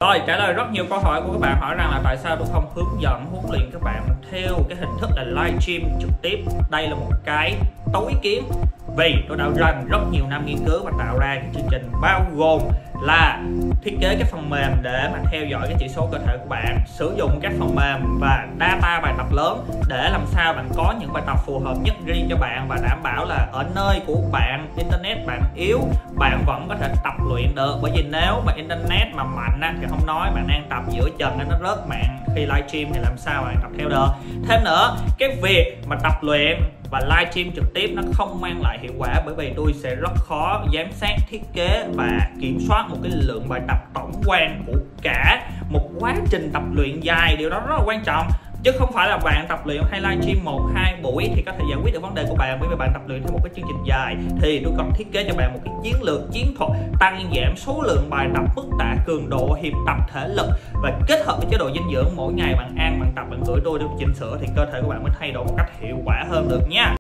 Rồi, trả lời rất nhiều câu hỏi của các bạn hỏi rằng là tại sao tôi không hướng dẫn huấn luyện các bạn theo cái hình thức là live stream trực tiếp. Đây là một cái tối kiến, vì tôi đã dành rất nhiều năm nghiên cứu và tạo ra cái chương trình bao gồm là thiết kế cái phần mềm để mà theo dõi cái chỉ số cơ thể của bạn, sử dụng các phần mềm và data bài tập lớn để làm sao bạn có những bài tập phù hợp nhất riêng cho bạn, và đảm bảo là ở nơi của bạn, internet bạn yếu, bạn vẫn có thể tập luyện được. Bởi vì nếu mà internet mà mạnh á, thì không nói, bạn đang tập giữa chừng nó rớt mạng khi livestream thì làm sao bạn tập theo được. Thêm nữa, cái việc mà tập luyện và livestream trực tiếp nó không mang lại hiệu quả, bởi vì tôi sẽ rất khó giám sát, thiết kế và kiểm soát một cái lượng bài tập tổng quan của cả một quá trình tập luyện dài. Điều đó rất là quan trọng, chứ không phải là bạn tập luyện hay livestream 1-2 buổi thì có thể giải quyết được vấn đề của bạn. Bởi vì bạn tập luyện theo một cái chương trình dài thì tôi cần thiết kế cho bạn một cái chiến lược, chiến thuật tăng giảm số lượng bài tập, mức tạ cường độ, hiệp tập, thể lực, và kết hợp với chế độ dinh dưỡng. Mỗi ngày bạn ăn, bạn tập, bạn gửi tôi để chỉnh sửa thì cơ thể của bạn mới thay đổi một cách hiệu quả hơn được nha.